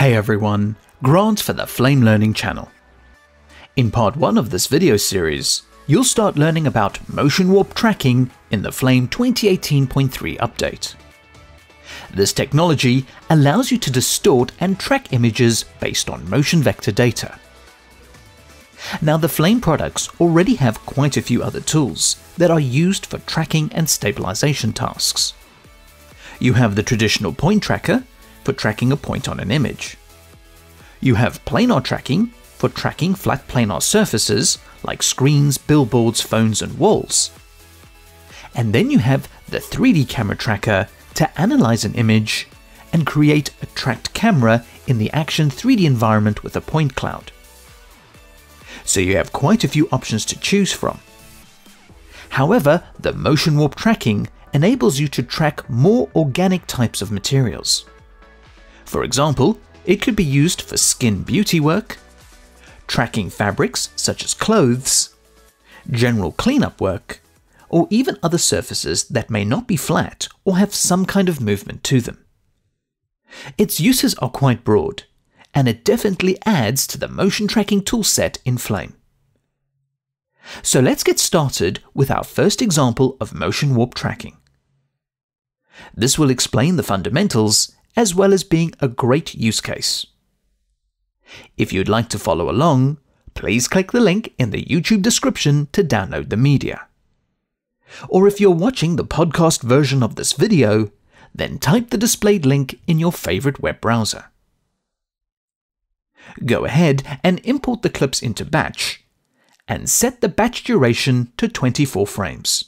Hey everyone, Grant for the Flame Learning channel. In part 1 of this video series, you'll start learning about motion warp tracking in the Flame 2018.3 update. This technology allows you to distort and track images based on motion vector data. Now, the Flame products already have quite a few other tools that are used for tracking and stabilization tasks. You have the traditional point tracker for tracking a point on an image. You have planar tracking for tracking flat planar surfaces like screens, billboards, phones and walls. And then you have the 3D camera tracker to analyze an image and create a tracked camera in the Action 3D environment with a point cloud. So you have quite a few options to choose from. However, the motion warp tracking enables you to track more organic types of materials. For example, it could be used for skin beauty work, tracking fabrics such as clothes, general cleanup work, or even other surfaces that may not be flat or have some kind of movement to them. Its uses are quite broad, and it definitely adds to the motion tracking toolset in Flame. So let's get started with our first example of motion warp tracking. This will explain the fundamentals as well as being a great use case. If you'd like to follow along, please click the link in the YouTube description to download the media. Or if you're watching the podcast version of this video, then type the displayed link in your favorite web browser. Go ahead and import the clips into batch, and set the batch duration to 24 frames.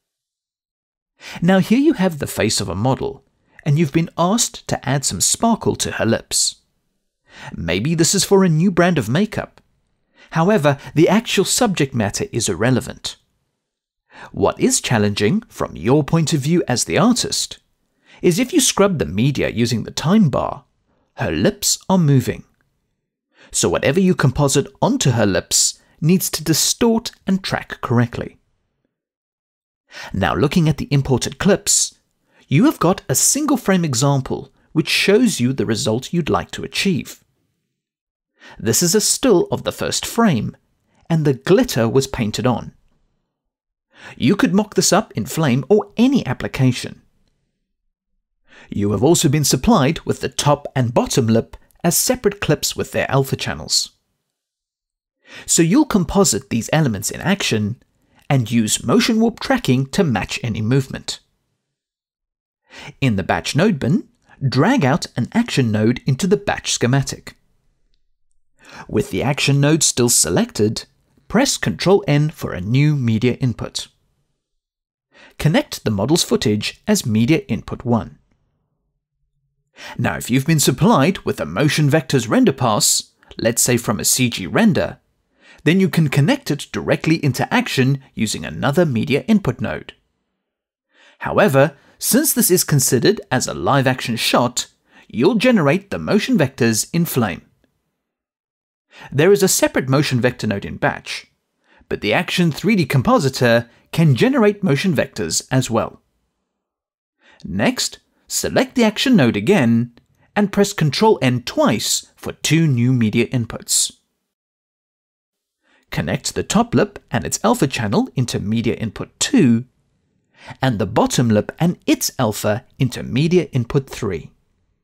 Now here you have the face of a model, and you've been asked to add some sparkle to her lips. Maybe this is for a new brand of makeup. However, the actual subject matter is irrelevant. What is challenging, from your point of view as the artist, is if you scrub the media using the time bar, her lips are moving. So whatever you composite onto her lips needs to distort and track correctly. Now, looking at the imported clips, you have got a single frame example which shows you the result you'd like to achieve. This is a still of the first frame, and the glitter was painted on. You could mock this up in Flame or any application. You have also been supplied with the top and bottom lip as separate clips with their alpha channels. So you'll composite these elements in Action and use motion warp tracking to match any movement. In the batch node bin, drag out an Action node into the batch schematic. With the Action node still selected, press Ctrl-N for a new media input. Connect the model's footage as media input 1. Now, if you've been supplied with a motion vectors render pass, let's say from a CG render, then you can connect it directly into Action using another media input node. However, since this is considered as a live action shot, you'll generate the motion vectors in Flame. There is a separate motion vector node in batch, but the Action 3D compositor can generate motion vectors as well. Next, select the Action node again and press Ctrl-N twice for 2 new media inputs. Connect the top lip and its alpha channel into media input 2, and the bottom lip and its alpha into media input 3.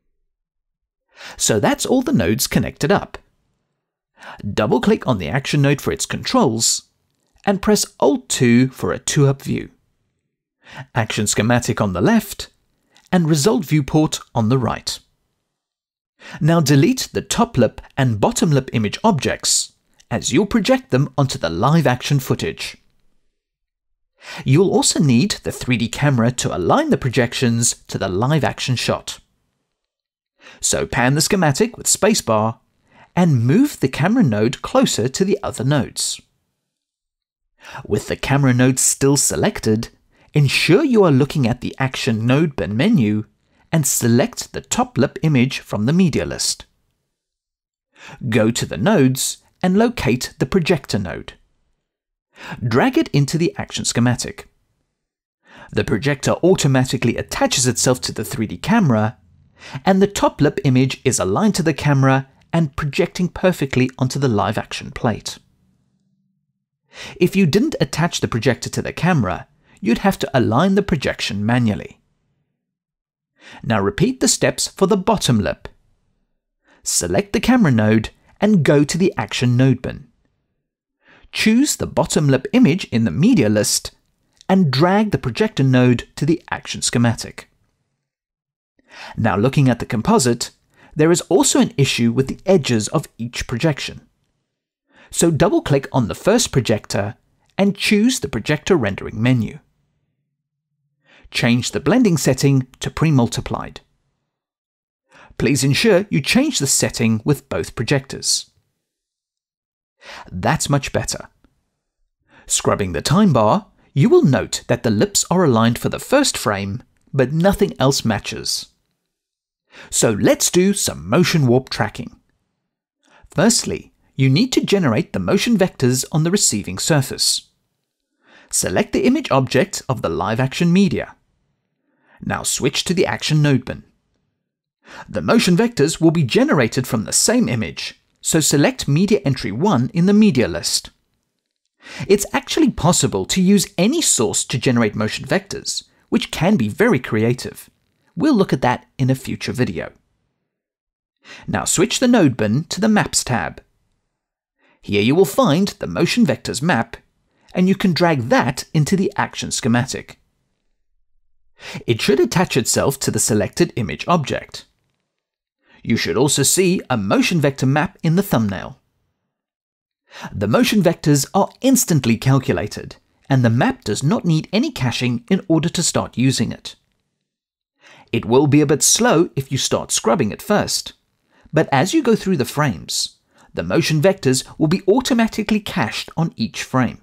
So that's all the nodes connected up. Double-click on the Action node for its controls, and press Alt-2 for a 2-up view. Action schematic on the left, and result viewport on the right. Now delete the top lip and bottom lip image objects, as you'll project them onto the live action footage. You'll also need the 3D camera to align the projections to the live action shot. So pan the schematic with spacebar and move the camera node closer to the other nodes. With the camera node still selected, ensure you are looking at the Action node bin menu and select the top lip image from the media list. Go to the nodes and locate the projector node. Drag it into the Action schematic. The projector automatically attaches itself to the 3D camera, and the top lip image is aligned to the camera and projecting perfectly onto the live action plate. If you didn't attach the projector to the camera, you'd have to align the projection manually. Now repeat the steps for the bottom lip. Select the camera node and go to the Action node bin. Choose the bottom lip image in the media list and drag the projector node to the Action schematic. Now looking at the composite, there is also an issue with the edges of each projection. So double-click on the first projector and choose the projector rendering menu. Change the blending setting to pre-multiplied. Please ensure you change the setting with both projectors. That's much better. Scrubbing the time bar, you will note that the lips are aligned for the first frame, but nothing else matches. So let's do some motion warp tracking. Firstly, you need to generate the motion vectors on the receiving surface. Select the image object of the live action media. Now switch to the Action node bin. The motion vectors will be generated from the same image, so select Media Entry 1 in the media list. It's actually possible to use any source to generate motion vectors, which can be very creative. We'll look at that in a future video. Now switch the node bin to the Maps tab. Here you will find the motion vectors map, and you can drag that into the Action schematic. It should attach itself to the selected image object. You should also see a motion vector map in the thumbnail. The motion vectors are instantly calculated, and the map does not need any caching in order to start using it. It will be a bit slow if you start scrubbing it first, but as you go through the frames, the motion vectors will be automatically cached on each frame.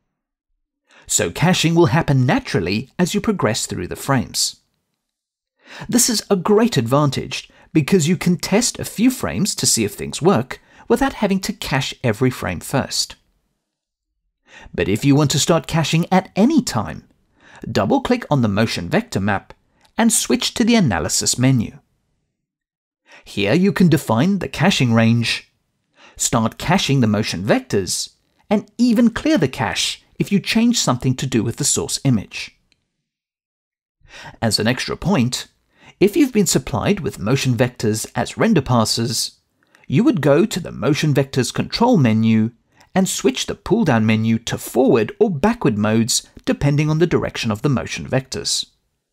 So caching will happen naturally as you progress through the frames. This is a great advantage because you can test a few frames to see if things work without having to cache every frame first. But if you want to start caching at any time, double-click on the motion vector map and switch to the Analysis menu. Here you can define the caching range, start caching the motion vectors, and even clear the cache if you change something to do with the source image. As an extra point, if you've been supplied with motion vectors as render passes, you would go to the Motion Vectors Control menu and switch the pull-down menu to forward or backward modes depending on the direction of the motion vectors.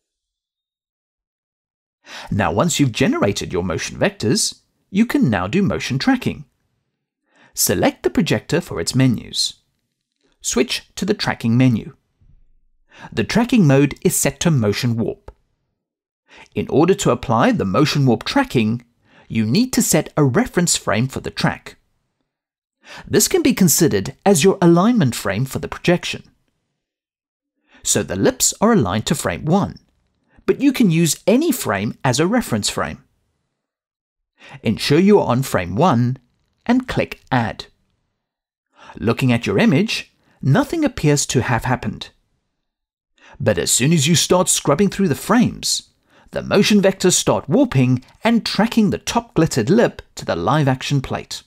Now once you've generated your motion vectors, you can now do motion tracking. Select the projector for its menus. Switch to the Tracking menu. The tracking mode is set to Motion Warp. In order to apply the Motion Warp tracking, you need to set a reference frame for the track. This can be considered as your alignment frame for the projection. So the lips are aligned to frame 1, but you can use any frame as a reference frame. Ensure you are on frame 1 and click Add. Looking at your image, nothing appears to have happened. But as soon as you start scrubbing through the frames, the motion vectors start warping and tracking the top glittered lip to the live action plate.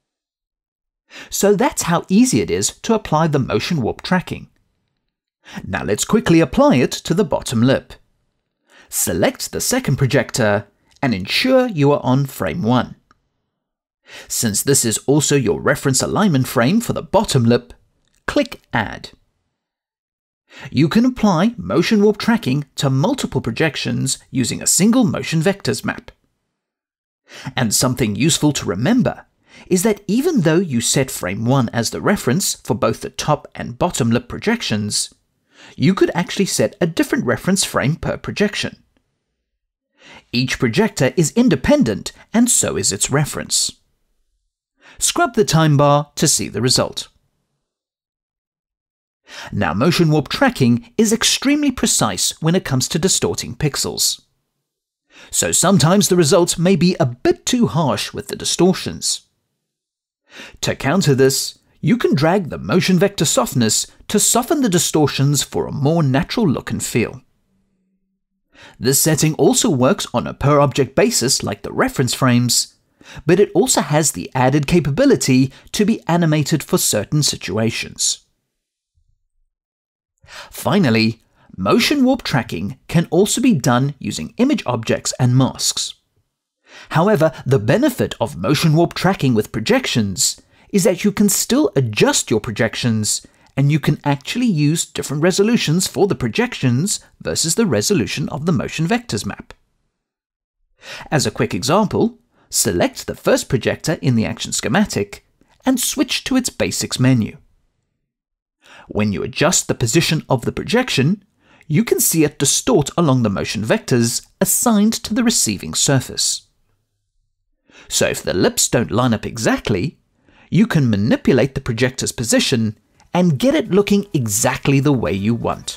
So that's how easy it is to apply the motion warp tracking. Now let's quickly apply it to the bottom lip. Select the second projector and ensure you are on frame 1. Since this is also your reference alignment frame for the bottom lip, click Add. You can apply motion warp tracking to multiple projections using a single motion vectors map. And something useful to remember is that even though you set frame 1 as the reference for both the top and bottom lip projections, you could actually set a different reference frame per projection. Each projector is independent and so is its reference. Scrub the time bar to see the result. Now, motion warp tracking is extremely precise when it comes to distorting pixels. So sometimes the results may be a bit too harsh with the distortions. To counter this, you can drag the motion vector softness to soften the distortions for a more natural look and feel. This setting also works on a per object basis like the reference frames, but it also has the added capability to be animated for certain situations. Finally, motion warp tracking can also be done using image objects and masks. However, the benefit of motion warp tracking with projections is that you can still adjust your projections, and you can actually use different resolutions for the projections versus the resolution of the motion vectors map. As a quick example, select the first projector in the action schematic and switch to its basics menu. When you adjust the position of the projection, you can see it distort along the motion vectors assigned to the receiving surface. So if the lips don't line up exactly, you can manipulate the projector's position and get it looking exactly the way you want.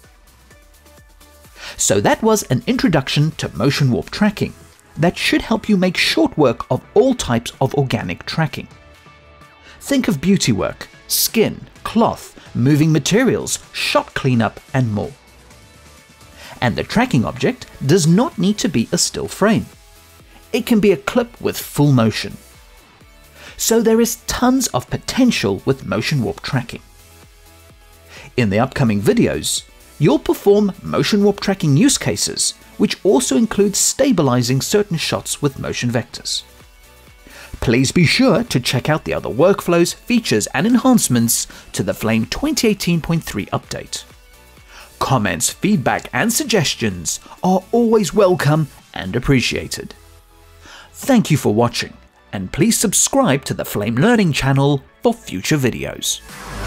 So that was an introduction to motion warp tracking that should help you make short work of all types of organic tracking. Think of beauty work, skin, cloth, moving materials, shot cleanup, and more. And the tracking object does not need to be a still frame. It can be a clip with full motion. So there is tons of potential with motion warp tracking. In the upcoming videos, you'll perform motion warp tracking use cases, which also include stabilizing certain shots with motion vectors. Please be sure to check out the other workflows, features, and enhancements to the Flame 2018.3 update. Comments, feedback, and suggestions are always welcome and appreciated. Thank you for watching, and please subscribe to the Flame Learning channel for future videos.